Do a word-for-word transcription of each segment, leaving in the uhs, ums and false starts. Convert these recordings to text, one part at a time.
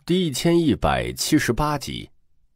第一千一百七十八集。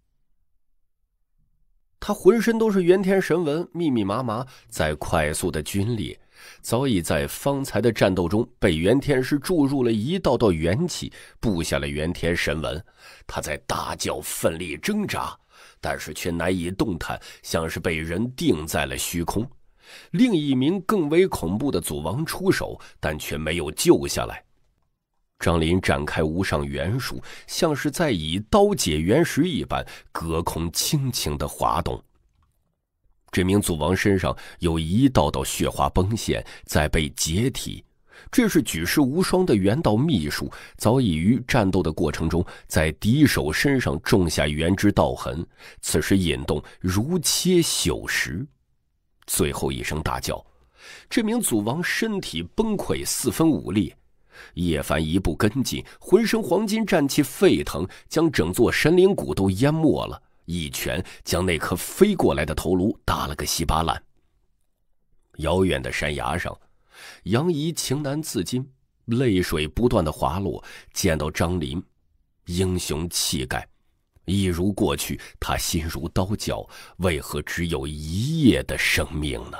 他浑身都是元天神纹，密密麻麻，在快速的皲裂，早已在方才的战斗中被元天师注入了一道道元气，布下了元天神纹。他在大叫，奋力挣扎，但是却难以动弹，像是被人定在了虚空。另一名更为恐怖的祖王出手，但却没有救下来。张林展开无上元术，像是在以刀解原石一般，隔空轻轻地滑动。这名祖王身上有一道道血花崩现，在被解体。这是举世无双的元道秘术，早已于战斗的过程中，在敌手身上种下元之道痕，此时引动如切朽石。最后一声大叫，这名祖王身体崩溃，四分五裂。叶凡一步跟进，浑身黄金战气沸腾，将整座神灵谷都淹没了，一拳将那颗飞过来的头颅打了个稀巴烂。遥远的山崖上，杨怡情难自禁，泪水不断的滑落，见到张林英雄气概，一如过去，他心如刀绞，为何只有一夜的生命呢？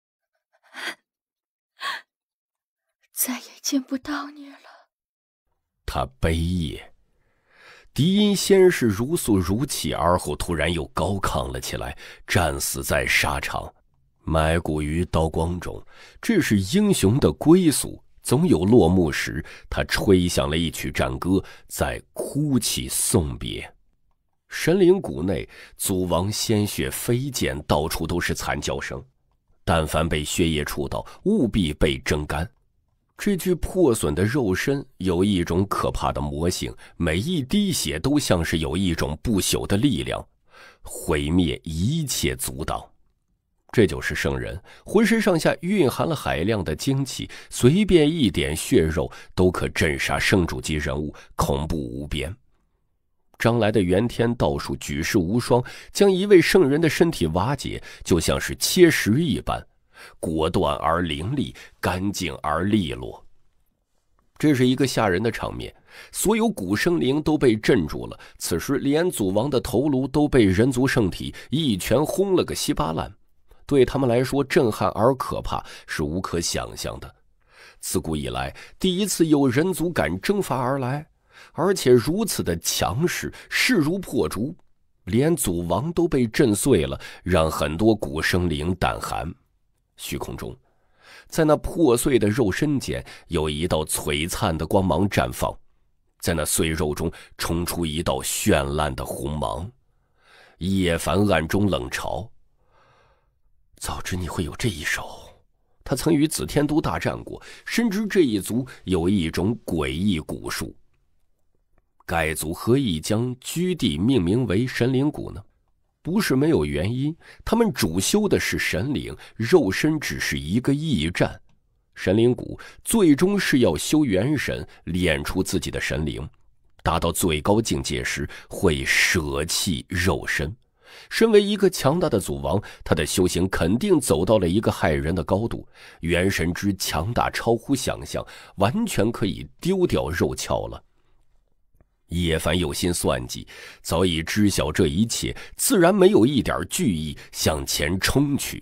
再也见不到你了。 他悲咽，笛音先是如诉如泣，而后突然又高亢了起来，战死在沙场，埋骨于刀光中。这是英雄的归宿，总有落幕时。他吹响了一曲战歌，在哭泣送别。神灵谷内，祖王鲜血飞溅，到处都是惨叫声。但凡被血液触到，务必被蒸干。这具破损的肉身有一种可怕的魔性，每一滴血都像是有一种不朽的力量，毁灭一切阻挡。这就是圣人，浑身上下蕴含了海量的精气，随便一点血肉都可镇杀圣主级人物，恐怖无边。张来的元天道术举世无双，将一位圣人的身体瓦解，就像是切石一般，果断而凌厉，干净而利落。这是一个吓人的场面，所有古生灵都被镇住了。此时连祖王的头颅都被人族圣体一拳轰了个稀巴烂，对他们来说震撼而可怕，是无可想象的。自古以来，第一次有人族敢征伐而来，而且如此的强势，势如破竹，连祖王都被震碎了，让很多古生灵胆寒。虚空中，在那破碎的肉身间，有一道璀璨的光芒绽放，在那碎肉中冲出一道绚烂的红芒。叶凡暗中冷嘲，早知你会有这一手。他曾与紫天都大战过，深知这一族有一种诡异蛊术。该族何以将居地命名为神灵谷呢？不是没有原因，他们主修的是神灵，肉身只是一个驿站。神灵谷最终是要修元神，练出自己的神灵，达到最高境界时会舍弃肉身。身为一个强大的祖王，他的修行肯定走到了一个骇人的高度，元神之强大超乎想象，完全可以丢掉肉鞘了。叶凡有心算计，早已知晓这一切，自然没有一点惧意，向前冲去。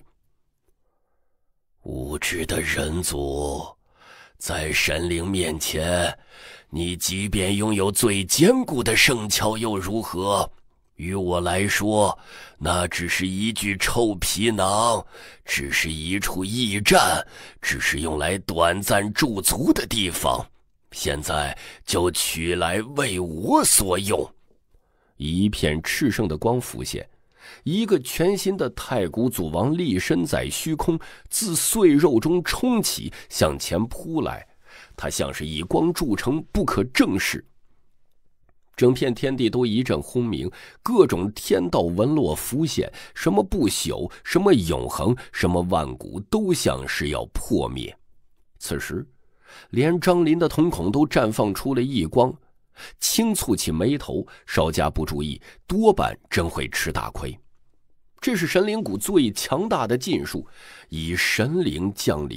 无知的人族，在神灵面前，你即便拥有最坚固的圣鞘又如何？于我来说，那只是一具臭皮囊，只是一处驿站，只是用来短暂驻足的地方。现在就取来为我所用。一片炽盛的光浮现，一个全新的太古祖王立身在虚空，自碎肉中冲起，向前扑来。他像是以光铸成，不可正视。整片天地都一阵轰鸣，各种天道纹络浮现，什么不朽，什么永恒，什么万古，都像是要破灭。此时连张林的瞳孔都绽放出了异光，轻蹙起眉头，稍加不注意，多半真会吃大亏。这是神灵谷最强大的禁术，以神灵降临，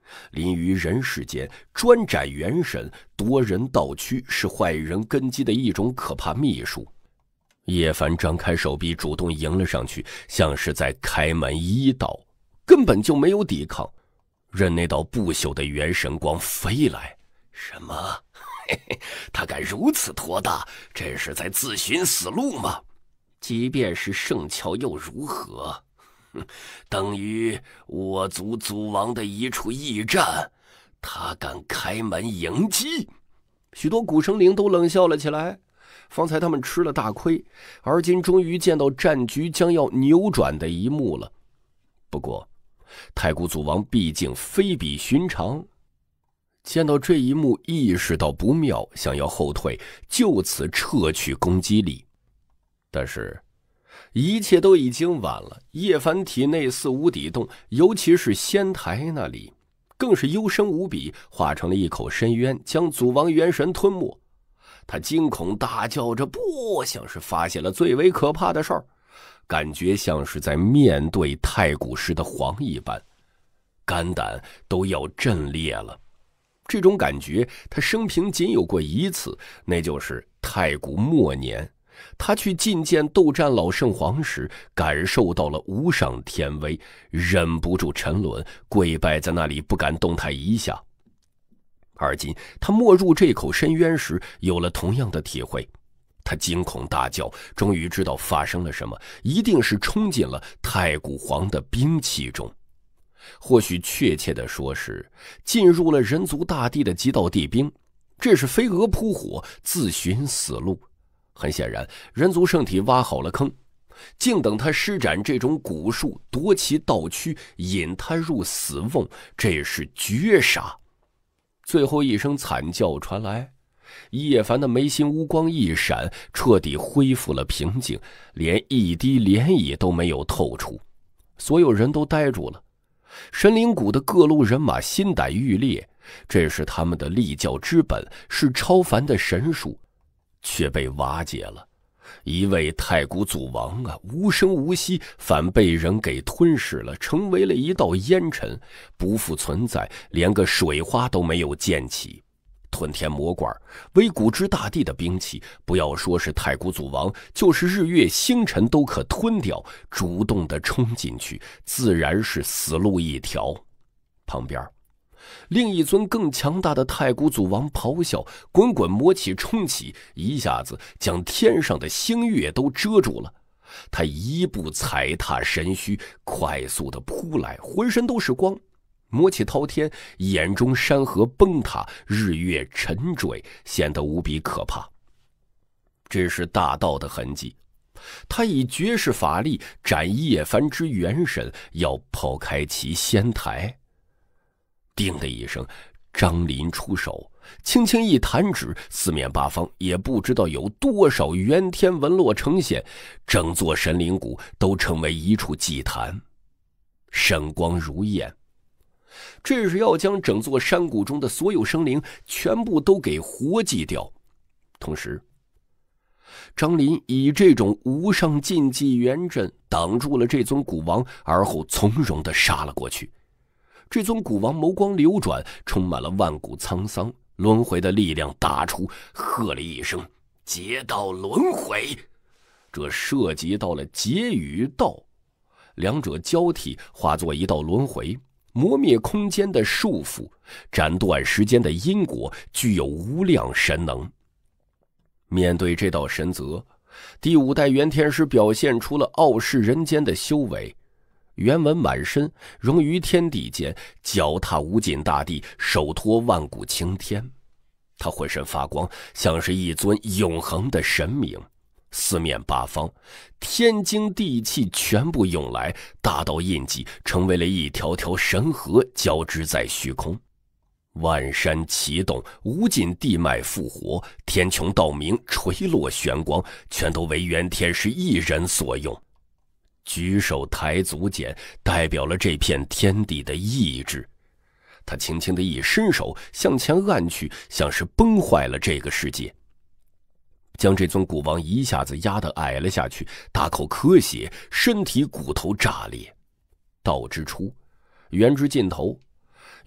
临于人世间，专斩元神，夺人盗躯，是坏人根基的一种可怕秘术。叶凡张开手臂，主动迎了上去，像是在开门一刀，根本就没有抵抗，任那道不朽的元神光飞来。什么？嘿嘿，他敢如此托大，这是在自寻死路吗？即便是圣乔又如何？哼，等于我族祖王的一处驿站，他敢开门迎击？许多古生灵都冷笑了起来。方才他们吃了大亏，而今终于见到战局将要扭转的一幕了。不过太古祖王毕竟非比寻常，见到这一幕意识到不妙，想要后退，就此撤去攻击力。但是一切都已经晚了，叶凡体内四无底洞，尤其是仙台那里更是幽深无比，化成了一口深渊，将祖王元神吞没。他惊恐大叫着，不，像是发现了最为可怕的事儿，感觉像是在面对太古时的皇一般，肝胆都要震裂了。这种感觉他生平仅有过一次，那就是太古末年，他去觐见斗战老圣皇时，感受到了无上天威，忍不住沉沦，跪拜在那里不敢动弹一下。而今他没入这口深渊时，有了同样的体会。他惊恐大叫，终于知道发生了什么，一定是冲进了太古皇的兵器中。或许确切的说是进入了人族大地的极道地兵，这是飞蛾扑火，自寻死路。很显然，人族圣体挖好了坑，静等他施展这种蛊术，夺其道躯，引他入死瓮，这是绝杀。最后一声惨叫传来，叶凡的眉心乌光一闪，彻底恢复了平静，连一滴涟漪都没有透出。所有人都呆住了。神灵谷的各路人马心胆欲裂，这是他们的立教之本，是超凡的神术，却被瓦解了。一位太古祖王啊，无声无息，反被人给吞噬了，成为了一道烟尘，不复存在，连个水花都没有溅起。吞天魔罐，为古之大地的兵器，不要说是太古祖王，就是日月星辰都可吞掉。主动的冲进去，自然是死路一条。旁边另一尊更强大的太古祖王咆哮，滚滚魔气冲起，一下子将天上的星月都遮住了。他一步踩踏神虚，快速的扑来，浑身都是光，魔气滔天，眼中山河崩塌，日月沉坠，显得无比可怕。这是大道的痕迹，他以绝世法力斩叶凡之元神，要抛开其仙台。叮的一声，张林出手，轻轻一弹指，四面八方也不知道有多少元天纹络呈现，整座神灵谷都成为一处祭坛，神光如焰。这是要将整座山谷中的所有生灵全部都给活祭掉。同时，张林以这种无上禁忌元阵挡住了这尊古王，而后从容地杀了过去。这尊古王眸光流转，充满了万古沧桑，轮回的力量打出，喝了一声：“劫道轮回！”这涉及到了劫与道，两者交替，化作一道轮回，磨灭空间的束缚，斩断时间的因果，具有无量神能。面对这道神则，第五代元天师表现出了傲视人间的修为。原文满身，融于天地间，脚踏无尽大地，手托万古青天。他浑身发光，像是一尊永恒的神明。四面八方，天经地气全部涌来，大道印记成为了一条条神河，交织在虚空。万山齐动，无尽地脉复活，天穹道明，垂落玄光，全都为元天师一人所用。举手抬足间，代表了这片天地的意志。他轻轻的一伸手，向前按去，像是崩坏了这个世界，将这尊古王一下子压得矮了下去，大口咳血，身体骨头炸裂。道之初，元之尽头，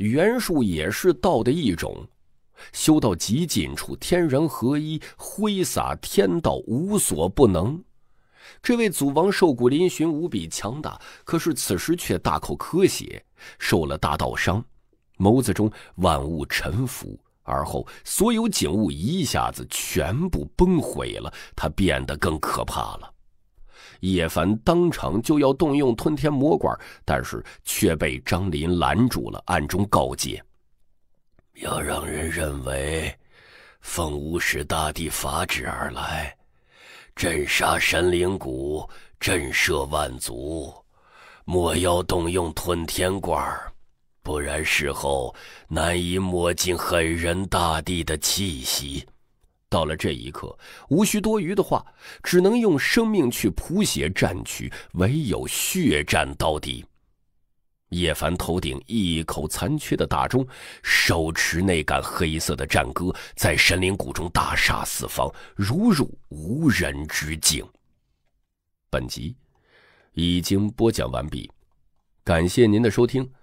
元术也是道的一种，修到极尽处，天人合一，挥洒天道，无所不能。这位祖王瘦骨嶙峋，无比强大，可是此时却大口咳血，受了大道伤，眸子中万物沉浮，而后所有景物一下子全部崩毁了，他变得更可怕了。叶凡当场就要动用吞天魔罐，但是却被张林拦住了，暗中告诫： 要让人认为奉无始大帝法旨而来，镇杀神灵谷，震慑万族，莫要动用吞天罐，不然事后难以抹尽狠人大帝的气息。 到了这一刻，无需多余的话，只能用生命去谱写战曲，唯有血战到底。叶凡头顶一口残缺的大钟，手持那杆黑色的战戈，在神灵谷中大杀四方，如入无人之境。本集已经播讲完毕，感谢您的收听。